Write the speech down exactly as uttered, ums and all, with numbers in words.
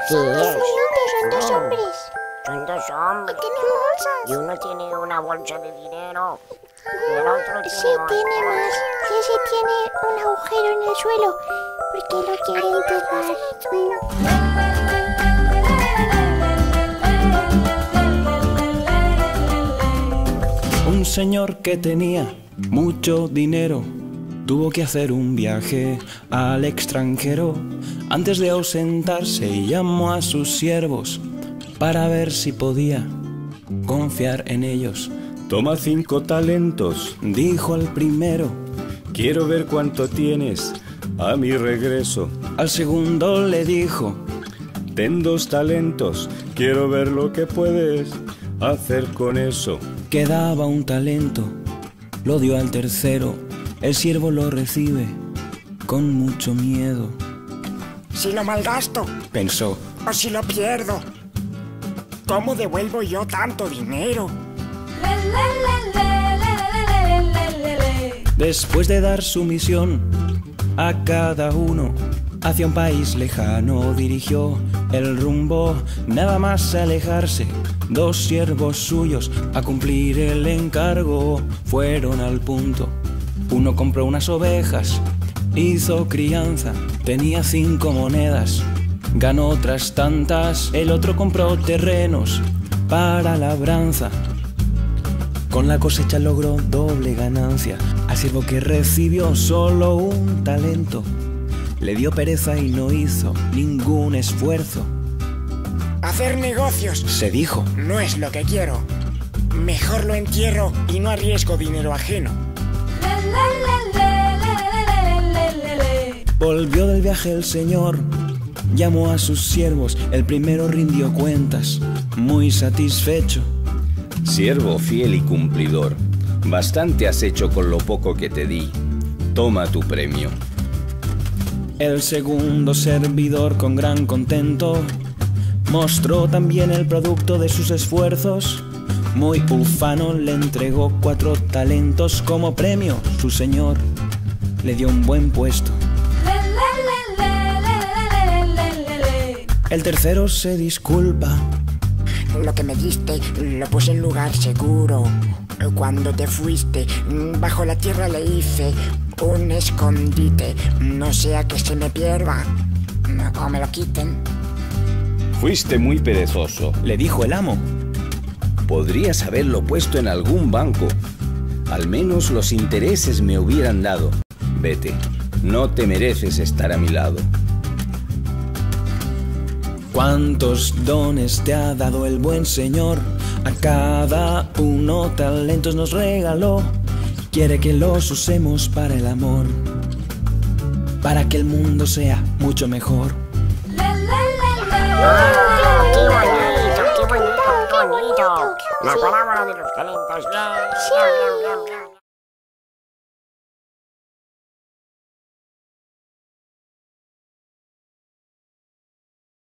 Son dos es. monitos, son dos Oh, hombres. Son dos hombres. Y tienen bolsas. Y uno tiene una bolsa de dinero. Y el otro Sí, tiene más tiene más. cosas. Y ese tiene un agujero en el suelo. Porque lo quiere enterrar. Un señor que tenía mucho dinero tuvo que hacer un viaje al extranjero. Antes de ausentarse llamó a sus siervos para ver si podía confiar en ellos. Toma cinco talentos, Dijo el primero, quiero ver cuánto tienes a mi regreso. al segundo le dijo, Ten dos talentos, quiero ver lo que puedes hacer con eso. quedaba un talento, lo dio al tercero. El siervo lo recibe con mucho miedo. Si lo malgasto Pensó, o si lo pierdo, ¿cómo devuelvo yo tanto dinero? después de dar su misión a cada uno, hacia un país lejano dirigió el rumbo. Nada más alejarse, dos siervos suyos a cumplir el encargo fueron al punto. Uno compró unas ovejas, hizo crianza, tenía cinco monedas, ganó otras tantas. El otro compró terrenos para labranza, con la cosecha logró doble ganancia. Al siervo que recibió solo un talento, le dio pereza y no hizo ningún esfuerzo. Hacer negocios Se dijo, no es lo que quiero. Mejor lo entierro y no arriesgo dinero ajeno. volvió del viaje el señor, llamó a sus siervos, el primero rindió cuentas, muy satisfecho. Siervo fiel y cumplidor, bastante has hecho con lo poco que te di. Toma tu premio. El segundo servidor con gran contento mostró también el producto de sus esfuerzos. Muy ufano le entregó cuatro talentos como premio. Su señor le dio un buen puesto. El tercero se disculpa. Lo que me diste lo puse en lugar seguro. Cuando te fuiste, bajo la tierra le hice un escondite. No sea que se me pierda o me lo quiten. Fuiste muy perezoso. Le dijo el amo. Podrías haberlo puesto en algún banco. Al menos los intereses me hubieran dado. Vete, no te mereces estar a mi lado. ¿Cuántos dones te ha dado el buen Señor? A cada uno talentos nos regaló. Quiere que los usemos para el amor, para que el mundo sea mucho mejor. ¡Oh, qué bonito, qué bonito, qué bonito! La parábola de los talentos. Bien, bien, bien, bien, bien.